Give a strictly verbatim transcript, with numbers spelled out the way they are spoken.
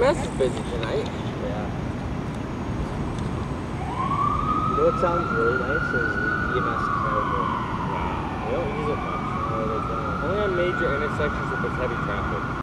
M S is busy tonight. Yeah. You know what sounds really nice is the E M S terrible. Wow. They don't use it much. No, they don't. Only on major intersections if there's heavy traffic.